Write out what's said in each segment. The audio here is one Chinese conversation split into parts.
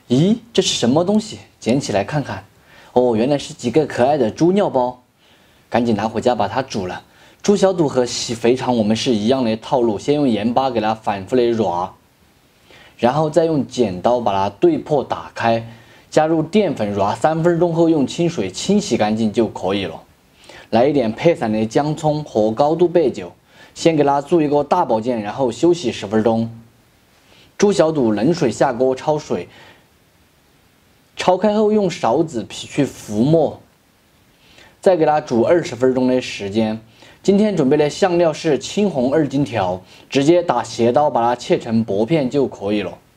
咦，这是什么东西？捡起来看看。哦，原来是几个可爱的猪尿包。赶紧拿回家把它煮了。猪小肚和洗肥肠我们是一样的套路，先用盐巴给它反复的揉，然后再用剪刀把它对破打开，加入淀粉揉3分钟后用清水清洗干净就可以了。来一点配散的姜葱和高度白酒，先给它做一个大保健，然后休息10分钟。猪小肚冷水下锅焯水，焯开后用勺子劈去浮沫，再给它煮20分钟的时间。今天准备的香料是青红2荆条，直接打斜刀把它切成薄片就可以了。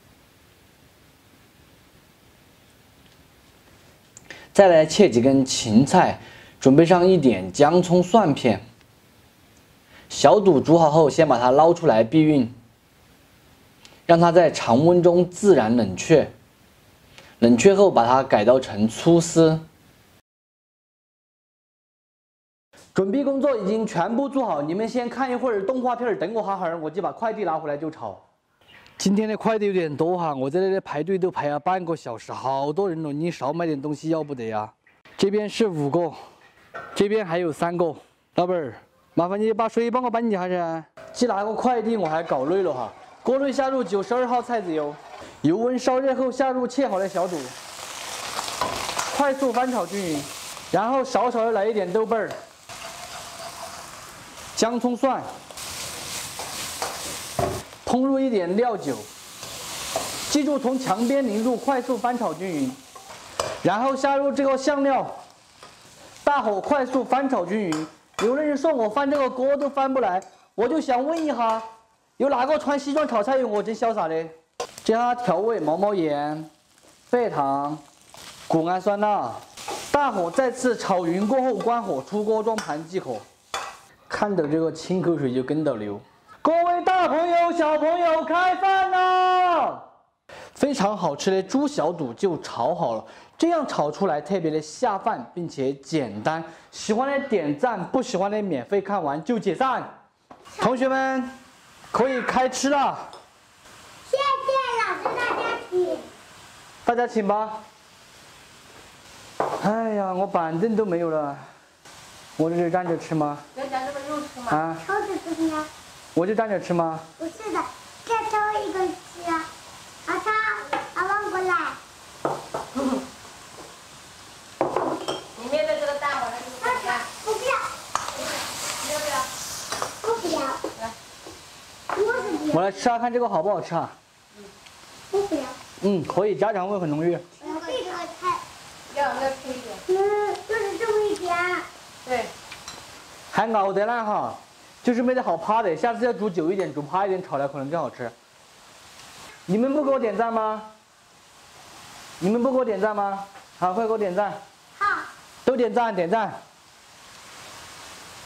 再来切几根芹菜，准备上一点姜葱蒜片。小肚煮好后，先把它捞出来避孕，让它在常温中自然冷却。冷却后把它改刀成粗丝。准备工作已经全部做好，你们先看一会儿动画片，等我哈会儿，我就把快递拿回来就炒。今天的快递有点多哈，我在这里排队都排了半个小时，好多人了，你少买点东西要不得呀。这边是5个，这边还有3个。老板儿，麻烦你把水帮我搬进去哈噻。寄拿个快递我还搞累了哈。锅内下入92号菜籽油，油温烧热后下入切好的小肚，快速翻炒均匀，然后少少的来一点豆瓣儿。姜葱蒜，烹入一点料酒，记住从墙边淋入，快速翻炒均匀，然后下入这个香料，大火快速翻炒均匀。有的人说我翻这个锅都翻不来，我就想问一下，有哪个穿西装炒菜有我真潇洒的？这下调味毛毛盐、白糖、谷氨酸钠，大火再次炒匀过后关火，出锅装盘即可。看到这个清口水就跟着流。各位大朋友、小朋友，开饭啦！非常好吃的猪小肚就炒好了，这样炒出来特别的下饭，并且简单。喜欢的点赞，不喜欢的免费看完就解散。同学们可以开吃了。 谢谢老师，大家请。 大家请吧。哎呀，我板凳都没有了。我这是站着吃吗？ 要夹这个肉吃吗？ 啊？ 抽着吃呀。 我就站着吃吗？ 不是的，再抽一个吃啊。好，他忘过来。 里面的这个蛋黄的这个怎么样？ 我不要。 你要不要？ 我不要。 来， 我是不要。 我来吃下看这个好不好吃啊？ 我不要。 可以，家常味很浓郁。 我要这个菜。 要配一点。 就是这么一点。 对。 还熬得烂哈，就是没得好趴的，下次要煮久一点，煮趴一点，炒来可能更好吃。你们不给我点赞吗？你们不给我点赞吗？好，快给我点赞。 好。 都点赞，点赞。